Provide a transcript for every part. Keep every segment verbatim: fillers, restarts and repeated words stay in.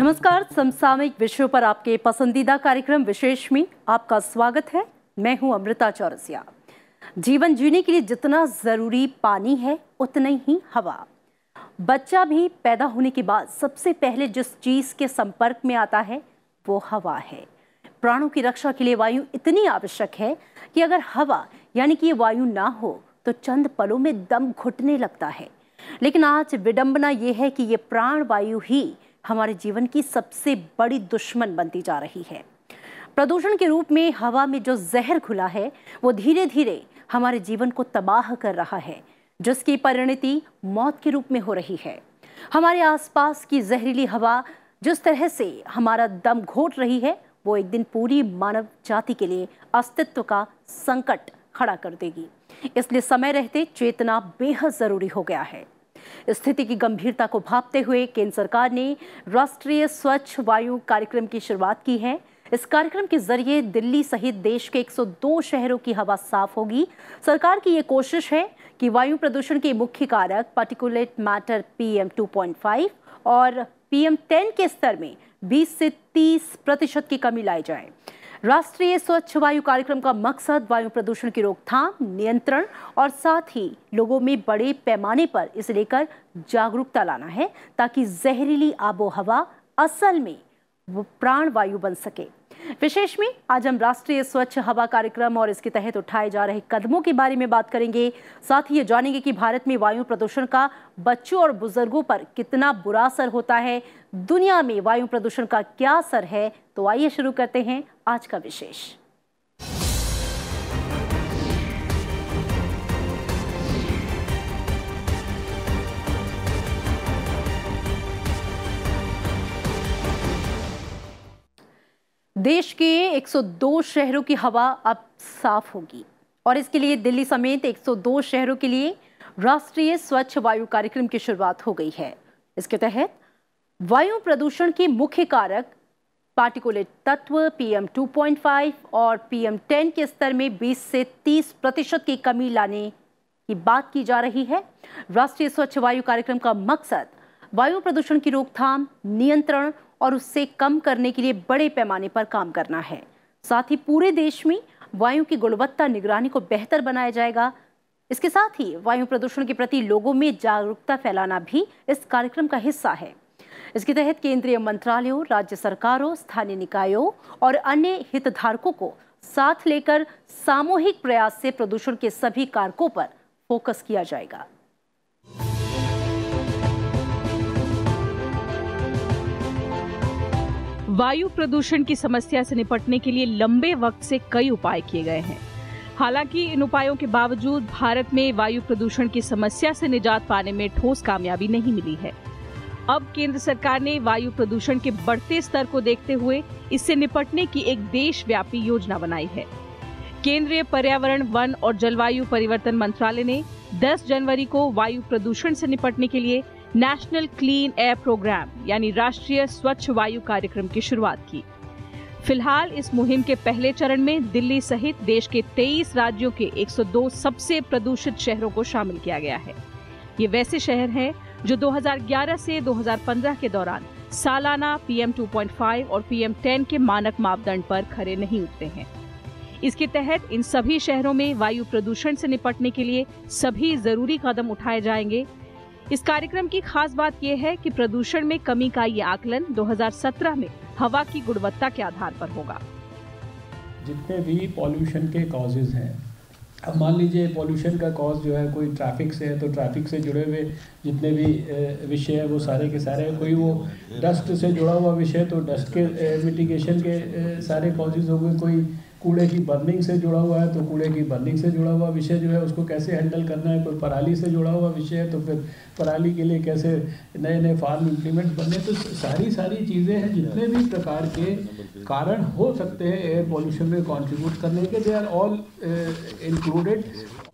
नमस्कार, समसामयिक विषयों पर आपके पसंदीदा कार्यक्रम विशेष में आपका स्वागत है। मैं हूं अमृता चौरसिया। जीवन जीने के लिए जितना जरूरी पानी है उतना ही हवा। बच्चा भी पैदा होने के बाद सबसे पहले जिस चीज के संपर्क में आता है वो हवा है। प्राणों की रक्षा के लिए वायु इतनी आवश्यक है कि अगर हवा यानी कि ये वायु ना हो तो चंद पलों में दम घुटने लगता है। लेकिन आज विडंबना ये है कि ये प्राण वायु ही हमारे जीवन की सबसे बड़ी दुश्मन बनती जा रही है। प्रदूषण के रूप में हवा में जो जहर घुला है वो धीरे धीरे हमारे जीवन को तबाह कर रहा है, जिसकी परिणति मौत के रूप में हो रही है। हमारे आसपास की जहरीली हवा जिस तरह से हमारा दम घोट रही है वो एक दिन पूरी मानव जाति के लिए अस्तित्व का संकट खड़ा कर देगी। इसलिए समय रहते चेतना बेहद जरूरी हो गया है। स्थिति की गंभीरता को भांपते हुए केंद्र सरकार ने राष्ट्रीय स्वच्छ वायु कार्यक्रम की शुरुआत की है। इस कार्यक्रम के जरिए दिल्ली सहित देश के एक सौ दो शहरों की हवा साफ होगी। सरकार की ये कोशिश है कि वायु प्रदूषण के मुख्य कारक particulate matter P M two point five और पी एम टेन के स्तर में बीस से तीस प्रतिशत की कमी लाई जाए। राष्ट्रीय स्वच्छ वायु कार्यक्रम का मकसद वायु प्रदूषण की रोकथाम, नियंत्रण और साथ ही लोगों में बड़े पैमाने पर इसे लेकर जागरूकता लाना है, ताकि जहरीली आबोहवा असल में वो प्राण वायु बन सके। विशेष में आज हम राष्ट्रीय स्वच्छ हवा कार्यक्रम और इसके तहत उठाए जा रहे कदमों के बारे में बात करेंगे। साथ ही ये जानेंगे कि भारत में वायु प्रदूषण का बच्चों और बुजुर्गों पर कितना बुरा असर होता है, दुनिया में वायु प्रदूषण का क्या असर है। तो आइए शुरू करते हैं आज का विशेष। देश के एक सौ दो शहरों की हवा अब साफ होगी और इसके लिए दिल्ली समेत एक सौ दो शहरों के लिए राष्ट्रीय स्वच्छ वायु कार्यक्रम की शुरुआत हो गई है। इसके तहत वायु प्रदूषण के मुख्य कारक पार्टिकुलेट तत्व P M two point five और पी एम टेन के स्तर में बीस से तीस प्रतिशत की कमी लाने की बात की जा रही है। राष्ट्रीय स्वच्छ वायु कार्यक्रम का मकसद वायु प्रदूषण की रोकथाम, नियंत्रण और उससे कम करने के लिए बड़े पैमाने पर काम करना है। साथ ही पूरे देश में वायु की गुणवत्ता निगरानी को बेहतर बनाया जाएगा। इसके साथ ही वायु प्रदूषण के प्रति लोगों में जागरूकता फैलाना भी इस कार्यक्रम का हिस्सा है। इसके तहत केंद्रीय मंत्रालयों, राज्य सरकारों, स्थानीय निकायों और अन्य हितधारकों को साथ लेकर सामूहिक प्रयास से प्रदूषण के सभी कारकों पर फोकस किया जाएगा। वायु प्रदूषण की समस्या से निपटने के लिए लंबे वक्त से कई उपाय किए गए हैं। हालांकि इन उपायों के बावजूद भारत में वायु प्रदूषण की समस्या से निजात पाने में ठोस कामयाबी नहीं मिली है। अब केंद्र सरकार ने वायु प्रदूषण के बढ़ते स्तर को देखते हुए इससे निपटने की एक देशव्यापी योजना बनाई है। केंद्रीय पर्यावरण, वन और जलवायु परिवर्तन मंत्रालय ने दस जनवरी को वायु प्रदूषण से निपटने के लिए नेशनल क्लीन एयर प्रोग्राम यानी राष्ट्रीय स्वच्छ वायु कार्यक्रम की शुरुआत की। फिलहाल इस मुहिम के पहले चरण में दिल्ली सहित देश के तेईस राज्यों के एक सौ दो सबसे प्रदूषित शहरों को शामिल किया गया है। ये वैसे शहर हैं जो दो हज़ार ग्यारह से दो हज़ार पंद्रह के दौरान सालाना P M two point five और पी एम टेन के मानक मापदंड पर खरे नहीं उतरे हैं। इसके तहत इन सभी शहरों में वायु प्रदूषण से निपटने के लिए सभी जरूरी कदम उठाए जाएंगे। इस कार्यक्रम की खास बात यह है कि प्रदूषण में कमी का ये आकलन दो हज़ार सत्रह में हवा की गुणवत्ता के आधार पर होगा। जितने भी पॉल्यूशन के कॉजेज हैं, अब मान लीजिए पॉल्यूशन का कॉज जो है कोई ट्रैफिक से है, तो ट्रैफिक से जुड़े हुए जितने भी विषय है वो सारे के सारे, कोई वो डस्ट से जुड़ा हुआ विषय तो डस्ट के मिटिगेशन के सारे कॉजेज हो गए, कोई कूड़े की बर्निंग से जुड़ा हुआ है तो कूड़े की बर्निंग से जुड़ा हुआ विषय जो है उसको कैसे हैंडल करना है, कोई पराली से जुड़ा हुआ विषय है तो फिर पराली के लिए कैसे नए नए फार्म इम्प्लीमेंट बनने, तो सारी सारी चीज़ें हैं। जितने भी प्रकार के कारण हो सकते हैं एयर पॉल्यूशन में कंट्रीब्यूट करने के, दे आर ऑल इंक्लूडेड।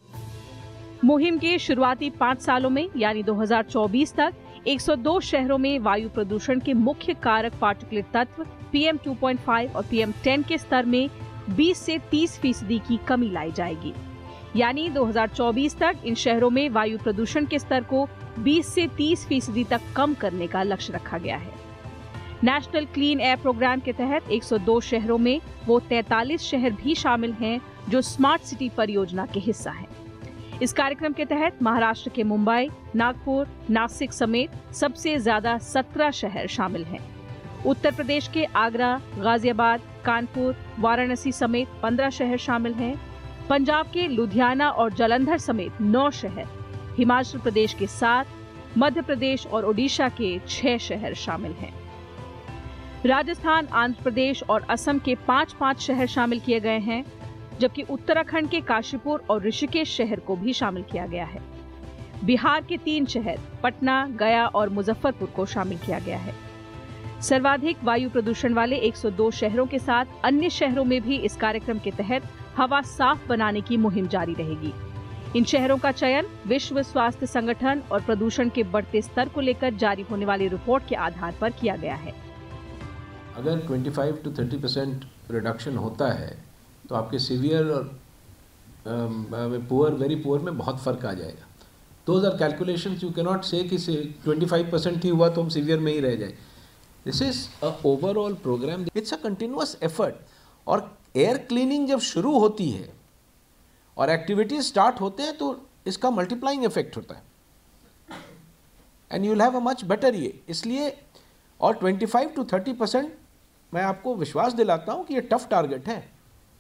मुहिम के शुरुआती पाँच सालों में यानी दो हज़ार चौबीस तक एक सौ दो शहरों में वायु प्रदूषण के मुख्य कारक पार्टिकुलेट तत्व P M two point five और पी एम टेन के स्तर में बीस से तीस फीसदी की कमी लाई जाएगी। यानी दो हज़ार चौबीस तक इन शहरों में वायु प्रदूषण के स्तर को बीस से तीस फीसदी तक कम करने का लक्ष्य रखा गया है। नेशनल क्लीन एयर प्रोग्राम के तहत एक सौ दो शहरों में वो तैंतालीस शहर भी शामिल हैं जो स्मार्ट सिटी परियोजना के हिस्सा हैं। इस कार्यक्रम के तहत महाराष्ट्र के मुंबई, नागपुर, नासिक समेत सबसे ज्यादा सत्रह शहर शामिल हैं। उत्तर प्रदेश के आगरा, गाजियाबाद, कानपुर, वाराणसी समेत पंद्रह शहर शामिल हैं। पंजाब के लुधियाना और जालंधर समेत नौ शहर, हिमाचल प्रदेश के सात, मध्य प्रदेश और ओडिशा के छह शहर शामिल हैं। राजस्थान, आंध्र प्रदेश और असम के पांच पांच शहर शामिल किए गए हैं, जबकि उत्तराखंड के काशीपुर और ऋषिकेश शहर को भी शामिल किया गया है। बिहार के तीन शहर पटना, गया और मुजफ्फरपुर को शामिल किया गया है। सर्वाधिक वायु प्रदूषण वाले एक सौ दो शहरों के साथ अन्य शहरों में भी इस कार्यक्रम के तहत हवा साफ बनाने की मुहिम जारी रहेगी। इन शहरों का चयन विश्व स्वास्थ्य संगठन और प्रदूषण के बढ़ते स्तर को लेकर जारी होने वाली रिपोर्ट के आधार पर किया गया है। अगर पच्चीस टू तीस परसेंट रिडक्शन होता है तो आपके सीवियर और पुअर, वेरी पुअर में बहुत फर्क आ जाएगा। Those are calculations, you can not say कि पच्चीस परसेंट ही हुआ तो हम सीवियर में ही रह जाए। This is a overall program, it's a continuous effort. और एयर क्लीनिंग जब शुरू होती है और एक्टिविटीज स्टार्ट होते हैं तो इसका मल्टीप्लाइंग इफेक्ट होता है and you will have a much better year. इसलिए और पच्चीस टू तीस परसेंट मैं आपको विश्वास दिलाता हूं कि ये टफ टारगेट है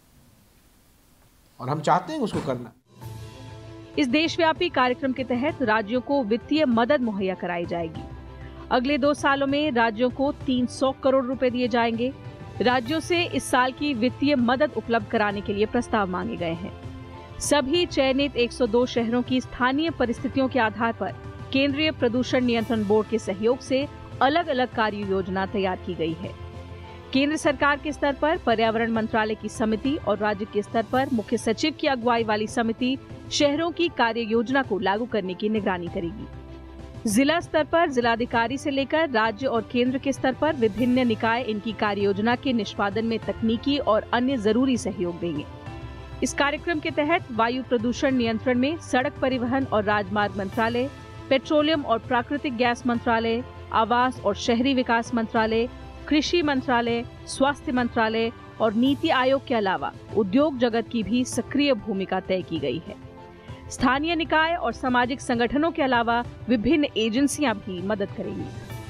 और हम चाहते हैं उसको करना। इस देशव्यापी कार्यक्रम के तहत राज्यों को वित्तीय मदद मुहैया कराई जाएगी। अगले दो सालों में राज्यों को तीन सौ करोड़ रुपए दिए जाएंगे। राज्यों से इस साल की वित्तीय मदद उपलब्ध कराने के लिए प्रस्ताव मांगे गए हैं। सभी चयनित एक सौ दो शहरों की स्थानीय परिस्थितियों के आधार पर केंद्रीय प्रदूषण नियंत्रण बोर्ड के सहयोग से अलग अलग कार्य योजना तैयार की गई है। केंद्र सरकार के स्तर पर पर्यावरण मंत्रालय की समिति और राज्य के स्तर पर मुख्य सचिव की अगुवाई वाली समिति शहरों की कार्य योजना को लागू करने की निगरानी करेगी। जिला स्तर पर जिलाधिकारी से लेकर राज्य और केंद्र के स्तर पर विभिन्न निकाय इनकी कार्य योजना के निष्पादन में तकनीकी और अन्य जरूरी सहयोग देंगे। इस कार्यक्रम के तहत वायु प्रदूषण नियंत्रण में सड़क परिवहन और राजमार्ग मंत्रालय, पेट्रोलियम और प्राकृतिक गैस मंत्रालय, आवास और शहरी विकास मंत्रालय, कृषि मंत्रालय, स्वास्थ्य मंत्रालय और नीति आयोग के अलावा उद्योग जगत की भी सक्रिय भूमिका तय की गई है। स्थानीय निकाय और सामाजिक संगठनों के अलावा विभिन्न एजेंसियां भी मदद करेंगी।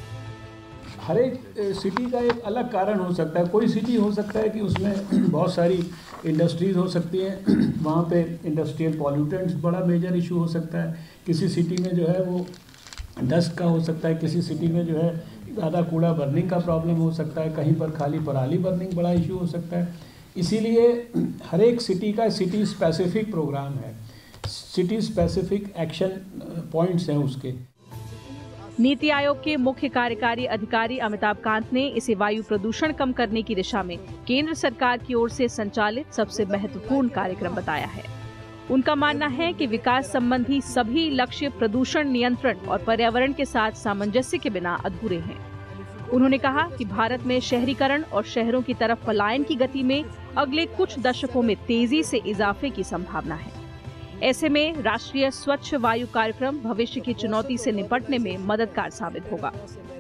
हर एक सिटी का एक अलग कारण हो सकता है। कोई सिटी हो सकता है कि उसमें बहुत सारी इंडस्ट्रीज हो सकती हैं, वहाँ पे इंडस्ट्रियल पॉल्यूटेंट्स बड़ा मेजर इशू हो सकता है। किसी सिटी में जो है वो डस्ट का हो सकता है, किसी सिटी में जो है ज़्यादा कूड़ा बर्निंग का प्रॉब्लम हो सकता है, कहीं पर खाली पराली बर्निंग बड़ा इशू हो सकता है। इसीलिए हर एक सिटी का सिटी स्पेसिफिक प्रोग्राम है, सिटी स्पेसिफिक एक्शन पॉइंट्स हैं उसके। नीति आयोग के मुख्य कार्यकारी अधिकारी अमिताभ कांत ने इसे वायु प्रदूषण कम करने की दिशा में केंद्र सरकार की ओर से संचालित सबसे महत्वपूर्ण कार्यक्रम बताया है। उनका मानना है कि विकास संबंधी सभी लक्ष्य प्रदूषण नियंत्रण और पर्यावरण के साथ सामंजस्य के बिना अधूरे हैं। उन्होंने कहा कि भारत में शहरीकरण और शहरों की तरफ पलायन की गति में अगले कुछ दशकों में तेजी से इजाफे की संभावना है। ऐसे में राष्ट्रीय स्वच्छ वायु कार्यक्रम भविष्य की चुनौती से निपटने में मददगार साबित होगा।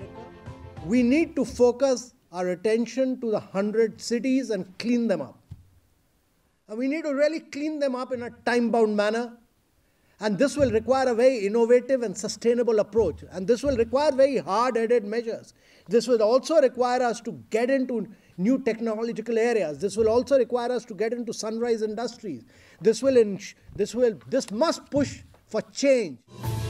We need to focus our attention to the hundred cities and clean them up. And we need to really clean them up in a time-bound manner. And this will require a very innovative and sustainable approach. And this will require very hard-headed measures. This will also require us to get into new technological areas. This will also require us to get into sunrise industries. This will, ins- this will, this must push for change.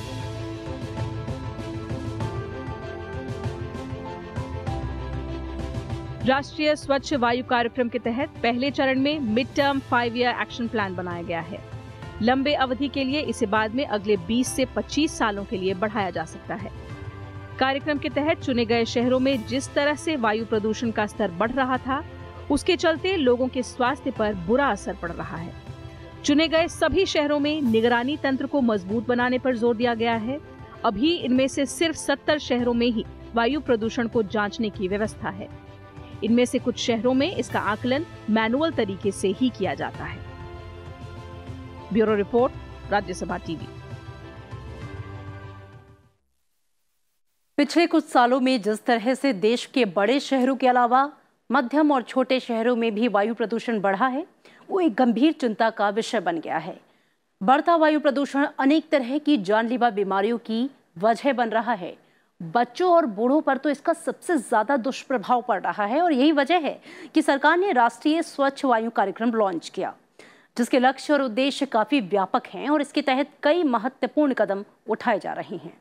राष्ट्रीय स्वच्छ वायु कार्यक्रम के तहत पहले चरण में mid term five year action plan बनाया गया है। लंबे अवधि के लिए इसे बाद में अगले बीस से पच्चीस सालों के लिए बढ़ाया जा सकता है। कार्यक्रम के तहत चुने गए शहरों में जिस तरह से वायु प्रदूषण का स्तर बढ़ रहा था, उसके चलते लोगों के स्वास्थ्य पर बुरा असर पड़ रहा है। चुने गए सभी शहरों में निगरानी तंत्र को मजबूत बनाने पर जोर दिया गया है। अभी इनमें से सिर्फ सत्तर शहरों में ही वायु प्रदूषण को जांचने की व्यवस्था है। इनमें से कुछ शहरों में इसका आकलन मैनुअल तरीके से ही किया जाता है। Bureau report, Rajya Sabha TV. पिछले कुछ सालों में जिस तरह से देश के बड़े शहरों के अलावा मध्यम और छोटे शहरों में भी वायु प्रदूषण बढ़ा है, वो एक गंभीर चिंता का विषय बन गया है। बढ़ता वायु प्रदूषण अनेक तरह की जानलेवा बीमारियों की वजह बन रहा है। बच्चों और बूढ़ों पर तो इसका सबसे ज्यादा दुष्प्रभाव पड़ रहा है और यही वजह है कि सरकार ने राष्ट्रीय स्वच्छ वायु कार्यक्रम लॉन्च किया, जिसके लक्ष्य और उद्देश्य काफी व्यापक हैं और इसके तहत कई महत्वपूर्ण कदम उठाए जा रहे हैं।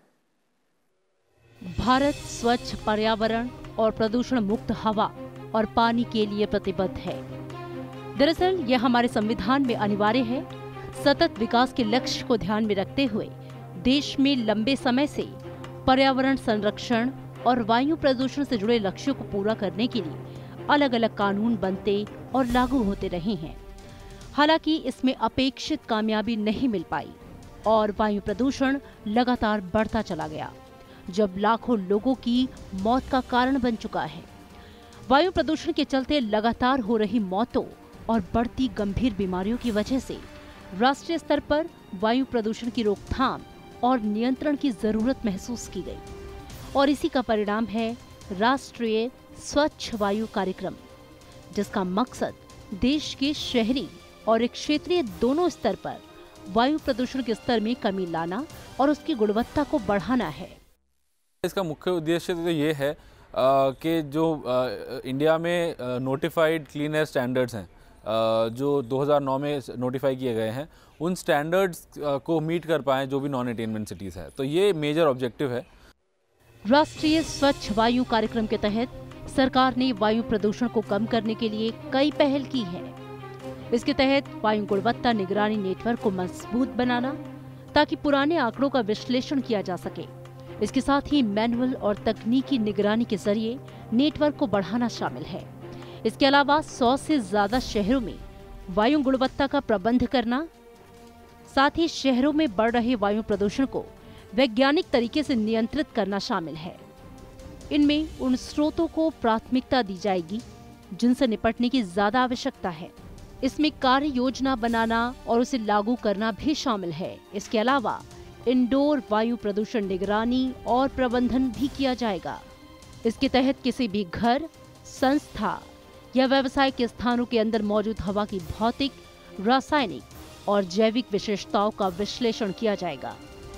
भारत स्वच्छ पर्यावरण और प्रदूषण मुक्त हवा और पानी के लिए प्रतिबद्ध है। दरअसल यह हमारे संविधान में अनिवार्य है। सतत विकास के लक्ष्य को ध्यान में रखते हुए देश में लंबे समय से पर्यावरण संरक्षण और वायु प्रदूषण से जुड़े लक्ष्यों को पूरा करने के लिए अलग अलग कानून बनते और लागू होते रहे हैं। हालांकि इसमें अपेक्षित कामयाबी नहीं मिल पाई और वायु प्रदूषण लगातार बढ़ता चला गया, जब लाखों लोगों की मौत का कारण बन चुका है। वायु प्रदूषण के चलते लगातार हो रही मौतों और बढ़ती गंभीर बीमारियों की वजह से राष्ट्रीय स्तर पर वायु प्रदूषण की रोकथाम और नियंत्रण की जरूरत महसूस की गई और इसी का परिणाम है राष्ट्रीय स्वच्छ वायु कार्यक्रम, जिसका मकसद देश के शहरी और क्षेत्रीय दोनों स्तर पर वायु प्रदूषण के स्तर में कमी लाना और उसकी गुणवत्ता को बढ़ाना है। इसका मुख्य उद्देश्य तो ये है कि जो आ, इंडिया में नोटिफाइड क्लीन एयर स्टैंडर्ड्स हैं आ, जो दो हज़ार नौ में नोटिफाई किए गए हैं, उन स्टैंडर्ड्स को मीट कर पाएं जो भी नॉन अटेनमेंट सिटीज़ है। तो ये मेजर ऑब्जेक्टिव है। राष्ट्रीय स्वच्छ वायु कार्यक्रम के तहत सरकार ने वायु प्रदूषण को कम करने के लिए कई पहल की है। इसके तहत वायु गुणवत्ता निगरानी नेटवर्क को मजबूत बनाना ताकि पुराने आंकड़ों का विश्लेषण किया जा सके। इसके साथ ही मैनुअल और तकनीकी निगरानी के जरिए नेटवर्क को बढ़ाना शामिल है। इसके अलावा सौ से ज्यादा शहरों में वायु गुणवत्ता का प्रबंध करना, साथ ही शहरों में बढ़ रहे वायु प्रदूषण को वैज्ञानिक तरीके से नियंत्रित करना शामिल है। इनमें उन स्रोतों को प्राथमिकता दी जाएगी जिनसे निपटने की ज्यादा आवश्यकता है। इसमें कार्य योजना बनाना और उसे लागू करना भी शामिल है। इसके अलावा इंडोर वायु प्रदूषण निगरानी और प्रबंधन भी किया जाएगा। इसके तहत किसी भी घर, संस्था या व्यवसाय के स्थानों के अंदर मौजूद हवा की भौतिक, रासायनिक और जैविक विशेषताओं का विश्लेषण किया जाएगा।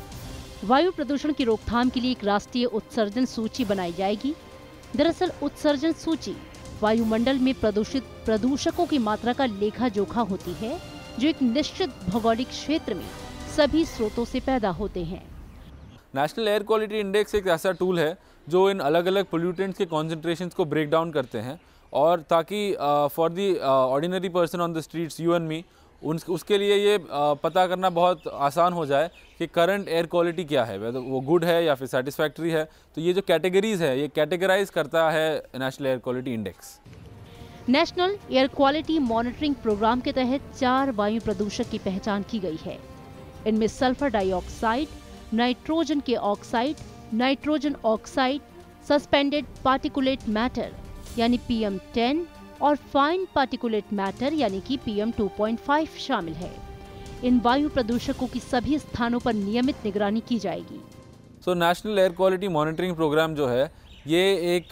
वायु प्रदूषण की रोकथाम के लिए एक राष्ट्रीय उत्सर्जन सूची बनाई जाएगी। दरअसल उत्सर्जन सूची वायुमंडल में प्रदूषित प्रदूषकों की मात्रा का लेखा जोखा होती है, जो एक निश्चित भौगोलिक क्षेत्र में सभी स्रोतों से पैदा होते हैं। नेशनल एयर क्वालिटी इंडेक्स एक ऐसा टूल है जो इन अलग अलग पोल्यूटेंट्स के कॉन्सेंट्रेशंस को ब्रेक डाउन करते हैं, और ताकि for the ordinary person on the streets, you and me, उन उसके लिए ये uh, पता करना बहुत आसान हो जाए कि करंट एयर क्वालिटी क्या है, वैसे वो गुड है या फिर सेटिस्फैक्ट्री है। तो ये जो कैटेगरीज है, ये कैटेगराइज करता है national air quality index. National air quality monitoring program के तहत चार वायु प्रदूषक की पहचान की गई है। इनमें सल्फर डाइऑक्साइड, नाइट्रोजन के oxide, nitrogen oxide, suspended particulate matter यानी पी एम टेन और फाइन पार्टिकुलेट मैटर यानी कि P M two point five शामिल है। इन वायु प्रदूषकों की सभी स्थानों पर नियमित निगरानी की जाएगी। So national air quality monitoring program जो है, ये एक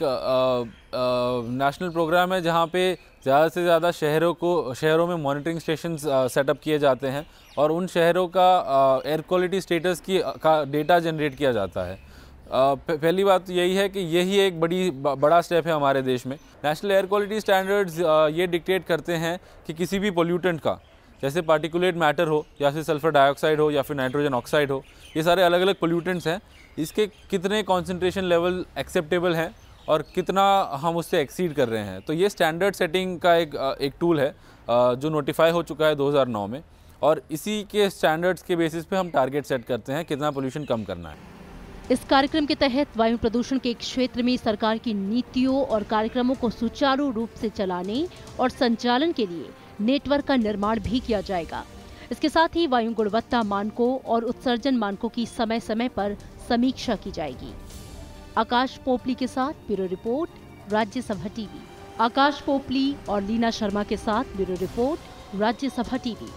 नेशनल प्रोग्राम है जहाँ पे ज़्यादा से ज़्यादा शहरों को शहरों में मॉनिटरिंग स्टेशन सेटअप किए जाते हैं और उन शहरों का एयर क्वालिटी स्टेटस की का डेटा जनरेट किया जाता है। पहली बात तो यही है कि यही एक बड़ी बड़ा स्टेप है हमारे देश में। नेशनल एयर क्वालिटी स्टैंडर्ड्स ये डिक्टेट करते हैं कि किसी भी पोल्यूटेंट का, जैसे पार्टिकुलेट मैटर हो या फिर सल्फर डाइऑक्साइड हो या फिर नाइट्रोजन ऑक्साइड हो, ये सारे अलग अलग पोल्यूटेंट्स हैं, इसके कितने कॉन्सेंट्रेशन लेवल एक्सेप्टेबल हैं और कितना हम उससे एक्सीड कर रहे हैं। तो ये स्टैंडर्ड सेटिंग का एक एक टूल है जो नोटिफाई हो चुका है दो हज़ार नौ में, और इसी के स्टैंडर्ड्स के बेसिस पे हम टारगेट सेट करते हैं कितना पोल्यूशन कम करना है। इस कार्यक्रम के तहत वायु प्रदूषण के क्षेत्र में सरकार की नीतियों और कार्यक्रमों को सुचारू रूप से चलाने और संचालन के लिए नेटवर्क का निर्माण भी किया जाएगा। इसके साथ ही वायु गुणवत्ता मानकों और उत्सर्जन मानकों की समय समय पर समीक्षा की जाएगी। आकाश पोपली के साथ bureau report, Rajya Sabha TV. Akash Popli और लीना शर्मा के साथ ब्यूरो रिपोर्ट, राज्यसभा टीवी।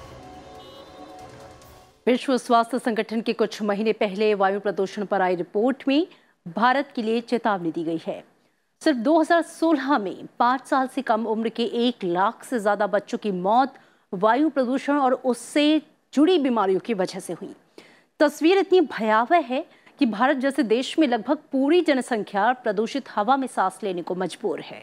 विश्व स्वास्थ्य संगठन के कुछ महीने पहले वायु प्रदूषण पर आई रिपोर्ट में भारत के लिए चेतावनी दी गई है। सिर्फ दो हज़ार सोलह में पाँच साल से कम उम्र के एक लाख से ज़्यादा बच्चों की मौत वायु प्रदूषण और उससे जुड़ी बीमारियों की वजह से हुई। तस्वीर इतनी भयावह है कि भारत जैसे देश में लगभग पूरी जनसंख्या प्रदूषित हवा में सांस लेने को मजबूर है।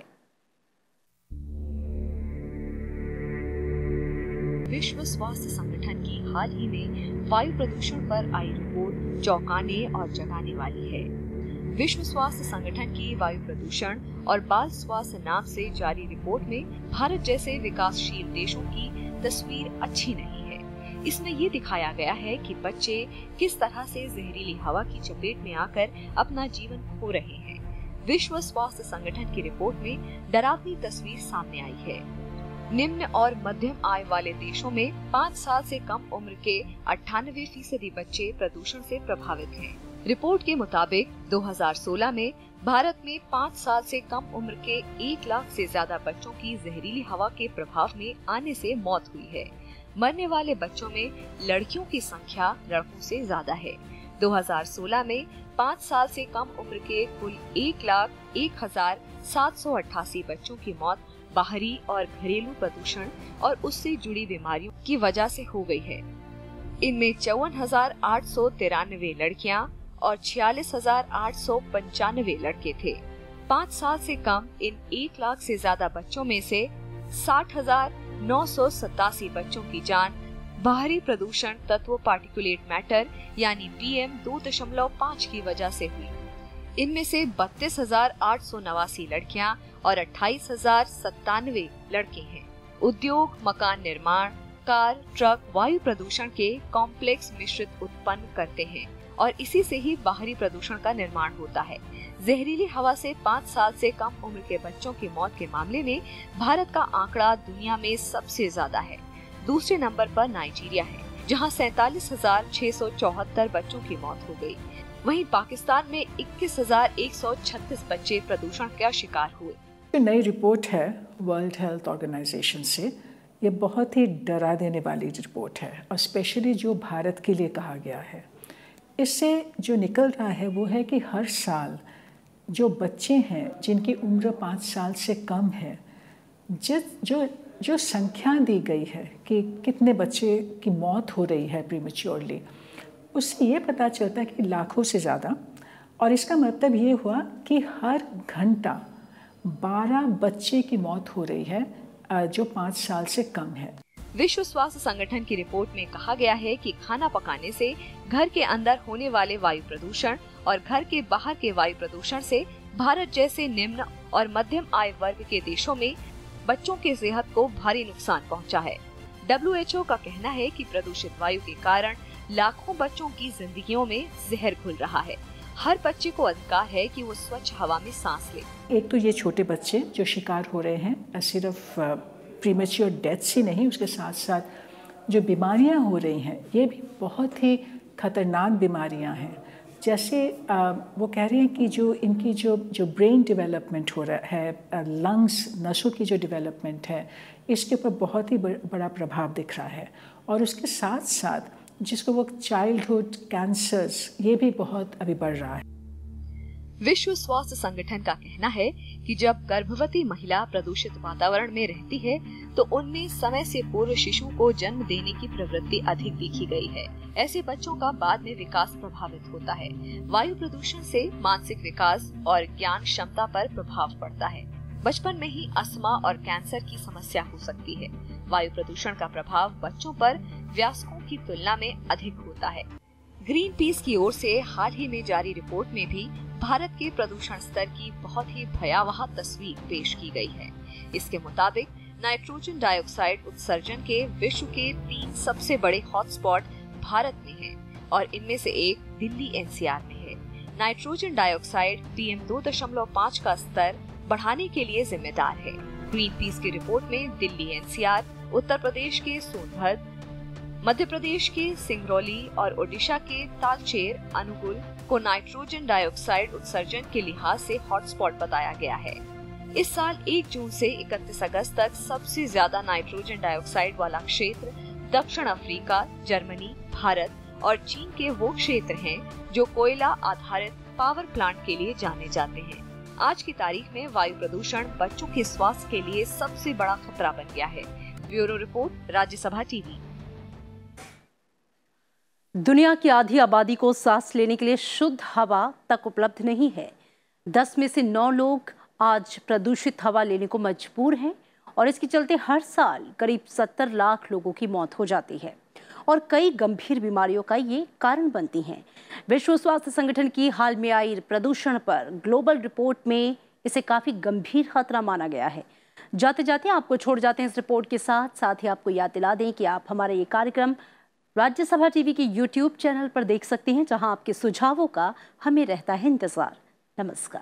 विश्व स्वास्थ्य संगठन की हाल ही में वायु प्रदूषण पर आई रिपोर्ट चौंकाने और जगाने वाली है। विश्व स्वास्थ्य संगठन की वायु प्रदूषण और बाल स्वास्थ्य नाम से जारी रिपोर्ट में भारत जैसे विकासशील देशों की तस्वीर अच्छी नहीं है। इसमें ये दिखाया गया है कि बच्चे किस तरह से जहरीली हवा की चपेट में आकर अपना जीवन खो रहे हैं। विश्व स्वास्थ्य संगठन की रिपोर्ट में डरावनी तस्वीर सामने आई है। निम्न और मध्यम आय वाले देशों में पाँच साल से कम उम्र के अट्ठानवे फीसदी बच्चे प्रदूषण से प्रभावित हैं। रिपोर्ट के मुताबिक दो हज़ार सोलह में भारत में पाँच साल से कम उम्र के एक लाख से ज्यादा बच्चों की जहरीली हवा के प्रभाव में आने से मौत हुई है। मरने वाले बच्चों में लड़कियों की संख्या लड़कों से ज्यादा है। दो हज़ार सोलह में पाँच साल से कम उम्र के कुल एक लाख एक हजार सात सौ अट्ठासी बच्चों की मौत बाहरी और घरेलू प्रदूषण और उससे जुड़ी बीमारियों की वजह से हो गई है। इनमें चौवन हजार आठ सौ तिरानवे लड़कियां और छियालीस हजार आठ सौ पंचानवे लड़के थे। पाँच साल से कम इन एक लाख से ज्यादा बच्चों में से साठ हजार नौ सौ सतासी बच्चों की जान बाहरी प्रदूषण तत्व पार्टिकुलेट मैटर यानी पी एम दो दशमलव पाँच की वजह से हुई। इनमें से बत्तीस हजार आठ सौ नवासी लड़कियां और अट्ठाईस हजार सत्तानवे लड़के हैं। उद्योग, मकान निर्माण, कार, ट्रक वायु प्रदूषण के कॉम्प्लेक्स मिश्रित उत्पन्न करते हैं और इसी से ही बाहरी प्रदूषण का निर्माण होता है। जहरीली हवा से पाँच साल से कम उम्र के बच्चों की मौत के मामले में भारत का आंकड़ा दुनिया में सबसे ज्यादा है। दूसरे नंबर पर नाइजीरिया है, जहां सैतालीस हजार छह सौ चौहत्तर बच्चों की मौत हो गई। वहीं पाकिस्तान में इक्कीस हजार एक सौ छत्तीस बच्चे प्रदूषण का शिकार हुए। नई रिपोर्ट है वर्ल्ड हेल्थ ऑर्गेनाइजेशन से, ये बहुत ही डरा देने वाली रिपोर्ट है और स्पेशली जो भारत के लिए कहा गया है। इससे जो निकल रहा है वो है कि हर साल जो बच्चे हैं जिनकी उम्र पाँच साल से कम है, जिस जो जो संख्या दी गई है कि कितने बच्चे की मौत हो रही है प्रीमेच्योरली, उससे ये पता चलता है कि लाखों से ज़्यादा। और इसका मतलब ये हुआ कि हर घंटा बारह बच्चे की मौत हो रही है जो पाँच साल से कम है। विश्व स्वास्थ्य संगठन की रिपोर्ट में कहा गया है कि खाना पकाने से घर के अंदर होने वाले वायु प्रदूषण और घर के बाहर के वायु प्रदूषण से भारत जैसे निम्न और मध्यम आय वर्ग के देशों में बच्चों की सेहत को भारी नुकसान पहुंचा है। डब्ल्यू एच ओ का कहना है कि प्रदूषित वायु के कारण लाखों बच्चों की जिंदगियों में जहर घुल रहा है। हर बच्चे को अधिकार है कि वो स्वच्छ हवा में सांस ले। एक तो ये छोटे बच्चे जो शिकार हो रहे हैं सिर्फ प्रीमेच्योर डेथ्स ही नहीं, उसके साथ साथ जो बीमारियां हो रही हैं ये भी बहुत ही खतरनाक बीमारियां हैं। जैसे आ, वो कह रहे हैं कि जो इनकी जो जो ब्रेन डेवलपमेंट हो रहा है, लंग्स नसों की जो डेवलपमेंट है, इसके ऊपर बहुत ही बड़ा प्रभाव दिख रहा है। और उसके साथ साथ जिसको वो चाइल्डहुड कैंसर्स, ये भी बहुत अभी बढ़ रहा है। विश्व स्वास्थ्य संगठन का कहना है कि जब गर्भवती महिला प्रदूषित वातावरण में रहती है तो उनमें समय से पूर्व शिशु को जन्म देने की प्रवृत्ति अधिक देखी गई है। ऐसे बच्चों का बाद में विकास प्रभावित होता है। वायु प्रदूषण से मानसिक विकास और ज्ञान क्षमता पर प्रभाव पड़ता है। बचपन में ही अस्थमा और कैंसर की समस्या हो सकती है। वायु प्रदूषण का प्रभाव बच्चों पर वयस्कों की तुलना में अधिक होता है। ग्रीन पीस की ओर से हाल ही में जारी रिपोर्ट में भी भारत के प्रदूषण स्तर की बहुत ही भयावह तस्वीर पेश की गई है। इसके मुताबिक नाइट्रोजन डाइऑक्साइड उत्सर्जन के विश्व के तीन सबसे बड़े हॉटस्पॉट भारत में हैं और इनमें से एक दिल्ली एन सी आर में है। नाइट्रोजन डाइऑक्साइड पी एम दो दशमलव पाँच का स्तर बढ़ाने के लिए जिम्मेदार है। ग्रीन पीस की रिपोर्ट में Delhi N C R, Uttar Pradesh के सोनभद्र, मध्य प्रदेश के सिंगरौली और ओडिशा के तालचेर, अनुगुल को नाइट्रोजन डाइऑक्साइड उत्सर्जन के लिहाज से हॉटस्पॉट बताया गया है। इस साल एक जून से इकतीस अगस्त तक सबसे ज्यादा नाइट्रोजन डाइऑक्साइड वाला क्षेत्र दक्षिण अफ्रीका, जर्मनी, भारत और चीन के वो क्षेत्र हैं जो कोयला आधारित पावर प्लांट के लिए जाने जाते हैं। आज की तारीख में वायु प्रदूषण बच्चों के स्वास्थ्य के लिए सबसे बड़ा खतरा बन गया है। Bureau report, Rajya Sabha TV. दुनिया की आधी आबादी को सांस लेने के लिए शुद्ध हवा तक उपलब्ध नहीं है। दस में से नौ लोग आज प्रदूषित हवा लेने को मजबूर हैं और इसके चलते हर साल करीब सत्तर लाख लोगों की मौत हो जाती है और कई गंभीर बीमारियों का ये कारण बनती हैं। विश्व स्वास्थ्य संगठन की हाल में आई प्रदूषण पर ग्लोबल रिपोर्ट में इसे काफी गंभीर खतरा माना गया है। जाते जाते आपको छोड़ जाते हैं इस रिपोर्ट के साथ साथ ही आपको याद दिला दें कि आप हमारा ये कार्यक्रम राज्यसभा टीवी के यूट्यूब चैनल पर देख सकते हैं, जहां आपके सुझावों का हमें रहता है इंतजार। नमस्कार।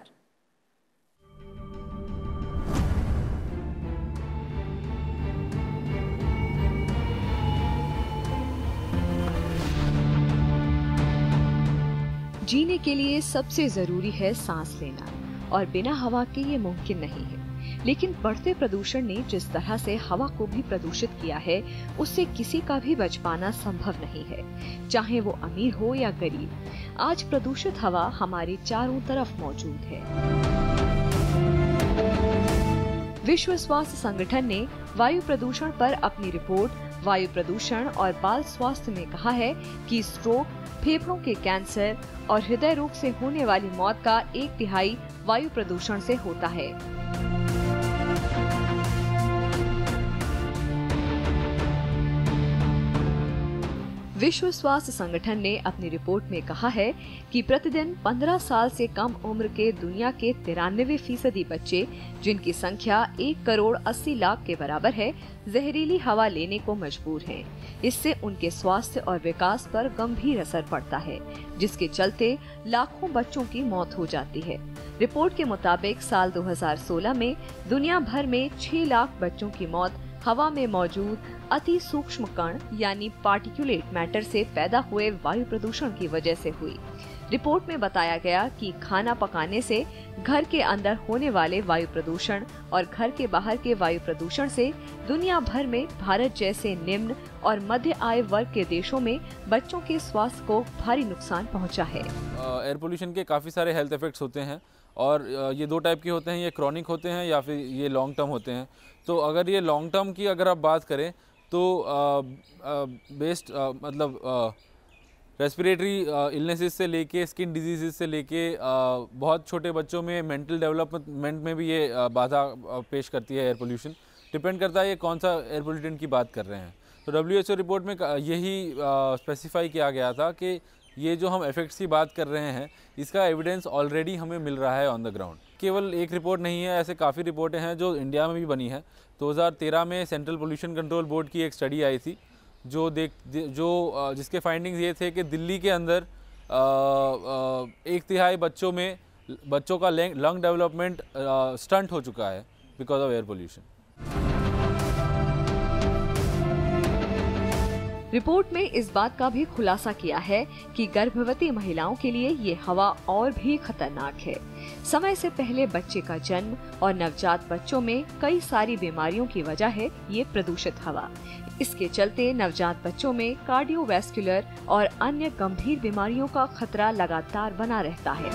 जीने के लिए सबसे जरूरी है सांस लेना और बिना हवा के ये मुमकिन नहीं है। लेकिन बढ़ते प्रदूषण ने जिस तरह से हवा को भी प्रदूषित किया है, उससे किसी का भी बच पाना संभव नहीं है, चाहे वो अमीर हो या गरीब। आज प्रदूषित हवा हमारे चारों तरफ मौजूद है। विश्व स्वास्थ्य संगठन ने वायु प्रदूषण पर अपनी रिपोर्ट वायु प्रदूषण और बाल स्वास्थ्य में कहा है कि स्ट्रोक, फेफड़ों के कैंसर और हृदय रोग से होने वाली मौत का एक तिहाई वायु प्रदूषण से होता है। विश्व स्वास्थ्य संगठन ने अपनी रिपोर्ट में कहा है कि प्रतिदिन पंद्रह साल से कम उम्र के दुनिया के तिरानवे फीसदी बच्चे, जिनकी संख्या एक करोड़ अस्सी लाख के बराबर है, जहरीली हवा लेने को मजबूर हैं। इससे उनके स्वास्थ्य और विकास पर गंभीर असर पड़ता है, जिसके चलते लाखों बच्चों की मौत हो जाती है। रिपोर्ट के मुताबिक साल दो हज़ार सोलह में दुनिया भर में छह लाख बच्चों की मौत हवा में मौजूद अति सूक्ष्म कण यानी पार्टिकुलेट मैटर से पैदा हुए वायु प्रदूषण की वजह से हुई। रिपोर्ट में बताया गया कि खाना पकाने से घर के अंदर होने वाले वायु प्रदूषण और घर के बाहर के वायु प्रदूषण से दुनिया भर में भारत जैसे निम्न और मध्य आय वर्ग के देशों में बच्चों के स्वास्थ्य को भारी नुकसान पहुंचा है। एयर पोल्यूशन के काफ़ी सारे हेल्थ इफेक्ट्स होते हैं और ये दो टाइप के होते हैं, ये क्रॉनिक होते हैं या फिर ये लॉन्ग टर्म होते हैं। तो अगर ये लॉन्ग टर्म की अगर आप बात करें तो बेस्ड मतलब रेस्पिरेटरी इलनेसेस से लेके स्किन डिजीज़ से लेके बहुत छोटे बच्चों में मेंटल डेवलपमेंट में भी ये बाधा पेश करती है एयर पोल्यूशन। डिपेंड करता है ये कौन सा एयर पोल्यूटेंट की बात कर रहे हैं। तो डब्ल्यू एच ओ रिपोर्ट में यही स्पेसिफाई किया गया था कि ये जो हम इफेक्ट्स की बात कर रहे हैं, इसका एविडेंस ऑलरेडी हमें मिल रहा है ऑन द ग्राउंड। केवल एक रिपोर्ट नहीं है, ऐसे काफ़ी रिपोर्टें हैं जो इंडिया में भी बनी है। दो हज़ार तेरह में सेंट्रल पोल्यूशन कंट्रोल बोर्ड की एक स्टडी आई थी जो देख जो जिसके फाइंडिंग्स ये थे कि दिल्ली के अंदर एक तिहाई बच्चों में बच्चों का लंग डेवलपमेंट स्टंट हो चुका है because of air pollution. Report में इस बात का भी खुलासा किया है कि गर्भवती महिलाओं के लिए ये हवा और भी खतरनाक है। समय से पहले बच्चे का जन्म और नवजात बच्चों में कई सारी बीमारियों की वजह है ये प्रदूषित हवा। इसके चलते नवजात बच्चों में कार्डियोवैस्कुलर और अन्य गंभीर बीमारियों का खतरा लगातार बना रहता है।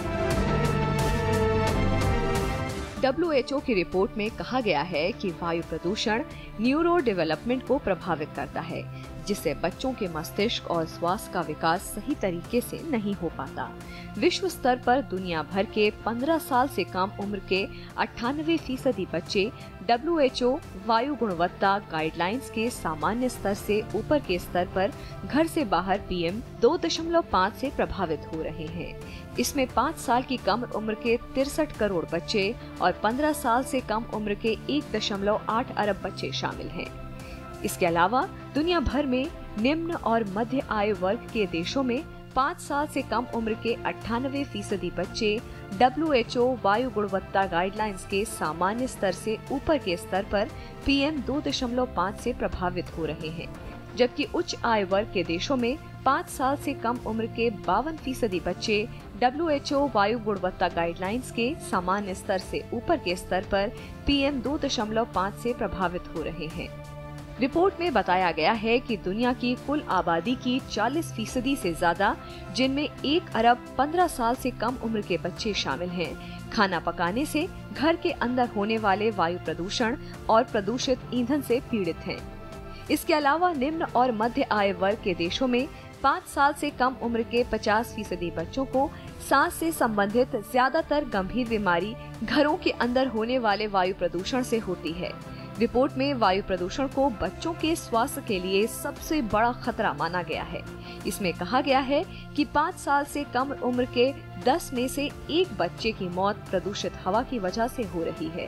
डब्ल्यू एच ओ की रिपोर्ट में कहा गया है कि वायु प्रदूषण न्यूरो डेवलपमेंट को प्रभावित करता है, जिससे बच्चों के मस्तिष्क और स्वास्थ्य का विकास सही तरीके से नहीं हो पाता। विश्व स्तर पर दुनिया भर के पंद्रह साल से कम उम्र के अट्ठानवे फीसदी बच्चे डब्ल्यू एच ओ वायु गुणवत्ता गाइडलाइंस के सामान्य स्तर से ऊपर के स्तर पर घर से बाहर पी एम दो दशमलव पाँच से प्रभावित हो रहे हैं। इसमें पाँच साल की कम उम्र के तिरसठ करोड़ बच्चे और पंद्रह साल से कम उम्र के एक दशमलव आठ अरब बच्चे शामिल हैं। इसके अलावा दुनिया भर में निम्न और मध्य आय वर्ग के देशों में पाँच साल से कम उम्र के अट्ठानवे फीसदी बच्चे डब्ल्यू एच ओ वायु गुणवत्ता गाइडलाइंस के सामान्य स्तर से ऊपर के स्तर पर पी एम दो दशमलव पाँच से प्रभावित हो रहे हैं, जबकि उच्च आय वर्ग के देशों में पाँच साल से कम उम्र के बावन फीसदी बच्चे डब्ल्यू एच ओ वायु गुणवत्ता गाइडलाइंस के सामान्य स्तर से ऊपर के स्तर पर पी एम दो दशमलव पाँच से प्रभावित हो रहे हैं। रिपोर्ट में बताया गया है कि दुनिया की कुल आबादी की चालीस फीसदी से ज्यादा, जिनमें एक अरब पंद्रह साल से कम उम्र के बच्चे शामिल हैं, खाना पकाने से घर के अंदर होने वाले वायु प्रदूषण और प्रदूषित ईंधन से पीड़ित हैं। इसके अलावा निम्न और मध्य आय वर्ग के देशों में पाँच साल से कम उम्र के पचास फीसदी बच्चों को सांस से संबंधित ज्यादातर गंभीर बीमारी घरों के अंदर होने वाले वायु प्रदूषण से होती है। रिपोर्ट में वायु प्रदूषण को बच्चों के स्वास्थ्य के लिए सबसे बड़ा खतरा माना गया है। इसमें कहा गया है कि पाँच साल से कम उम्र के दस में से एक बच्चे की मौत प्रदूषित हवा की वजह से हो रही है।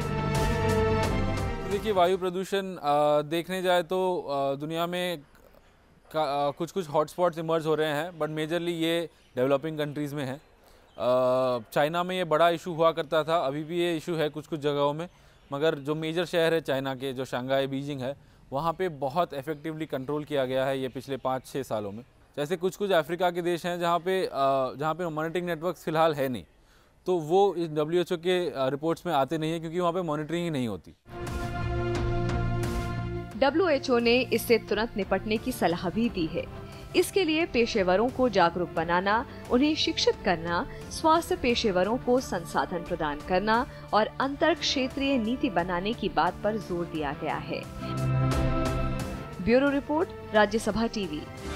देखिए, वायु प्रदूषण देखने जाए तो दुनिया में कुछ कुछ हॉटस्पॉट्स इमर्ज हो रहे हैं, बट मेजरली ये डेवलपिंग कंट्रीज़ में है। चाइना में ये बड़ा इशू हुआ करता था, अभी भी ये इशू है कुछ कुछ जगहों में, मगर जो मेजर शहर है चाइना के, जो शंघाई, बीजिंग है, वहाँ पे बहुत इफेक्टिवली कंट्रोल किया गया है ये पिछले पाँच छः सालों में। जैसे कुछ कुछ अफ्रीका के देश हैं जहाँ पे जहाँ पे मॉनिटरिंग नेटवर्क फ़िलहाल है नहीं, तो वो इस डब्ल्यू एच ओ के रिपोर्ट्स में आते नहीं है क्योंकि वहाँ पे मॉनिटरिंग ही नहीं होती। डब्ल्यू एच ओ ने इससे तुरंत निपटने की सलाह भी दी है। इसके लिए पेशेवरों को जागरूक बनाना, उन्हें शिक्षित करना, स्वास्थ्य पेशेवरों को संसाधन प्रदान करना और अंतर क्षेत्रीय नीति बनाने की बात पर जोर दिया गया है। Bureau report, Rajya Sabha TV.